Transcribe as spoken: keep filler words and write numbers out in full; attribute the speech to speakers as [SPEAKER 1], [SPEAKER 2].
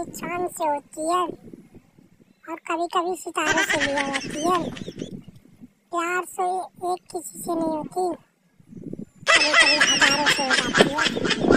[SPEAKER 1] कभी चांद से होती है और कभी कभी सितारों से भी हो जाती है। प्यार से एक किसी से नहीं होती, कभी कभी हजारों से हो जाती है।